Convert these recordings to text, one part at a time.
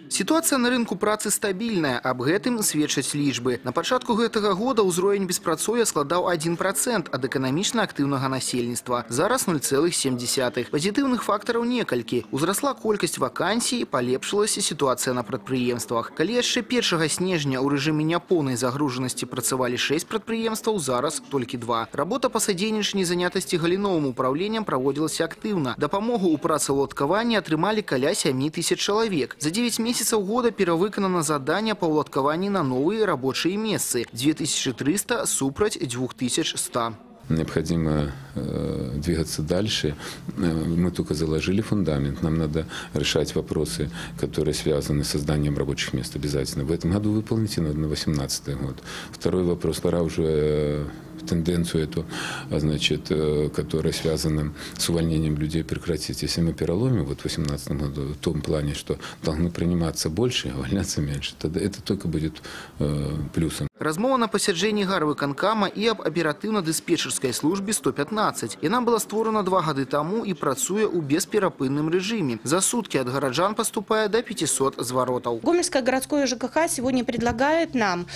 Ситуация на рынку працы стабильная, об гэтым сведчаць лічбы. На пачатку гэтага года ўзровень беспрацоўя складаў 1% ад эканамічна актыўнага насельніцтва. Зараз 0,7. Пазітыўных фактараў некалькі. Узрасла колькасць вакансій, палепшылася сітуацыя на прадпрыемствах. Калі яшчэ 1 снежня ў рэжыме няпоўнай загружанасці працавалі 6 прадпрыемстваў, зараз толькі 2. Работа па садзейнічанні занятасці галіновым упраўленнем праводзілася актыўна. Дапамогу ў працаўладкаванні атрымалі каля 7000 чалавек. За 9 месяцаў года перавыканана задание по уладкаванні на новые рабочие месцы – 2300 супраць 2100. Необходимо двигаться дальше. Мы только заложили фундамент. Нам надо решать вопросы, которые связаны с созданием рабочих мест обязательно. В этом году выполнить, и надо на 2018 год. Второй вопрос. Пора уже тенденцию эту, значит, которая связана с увольнением людей, прекратить. Если мы переломим вот в 2018 году в том плане, что должно приниматься больше, а увольняться меньше, тогда это только будет плюсом. Размова на пасяджэнні гарвыканкама і аб аператыўна-дыспетчерскай службе 115. Яна была створана 2 гады таму і працуе ў бесперапынным рэжыме. За сутки от гараджан поступает до 500 зваротаў. Гомельское городское ЖКХ сегодня предлагает нам,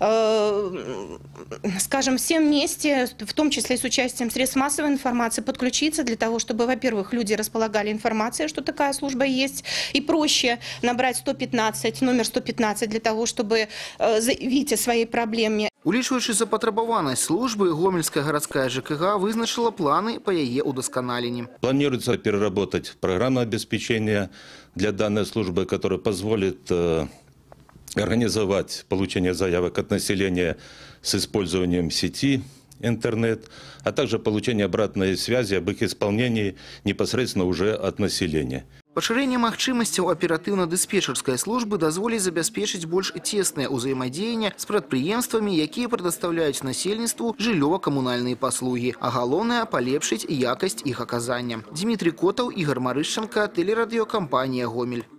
скажем, всем вместе, в том числе с участием средств массовой информации, подключиться для того, чтобы, во-первых, люди располагали информацией, что такая служба есть, и проще набрать 115, номер 115 для того, чтобы заявить о своей проблеме. Улічваючы запатрабаванасць службы, Гомельская городская ЖКХ вызначила планы по яе удосконалению. Планируется переработать программное обеспечение для данной службы, которая позволит организовать получение заявок от населения с использованием сети, интернет, а также получение обратной связи об их исполнении непосредственно уже от населения. Пашырэнне магчымасцяў аператыўна-дыспетчерскай службы дазволіць забяспечыць больш цеснае ўзаемадзеянне з прадпрыемствамі, якія прадастаўляюць насельніцтву жыллёва-камунальныя паслугі, а галоўнае – палепшыць якасць іх аказання. Дмітрий Котаў, Ігор Марышченко, тэлерадыёкампанія «Гомель».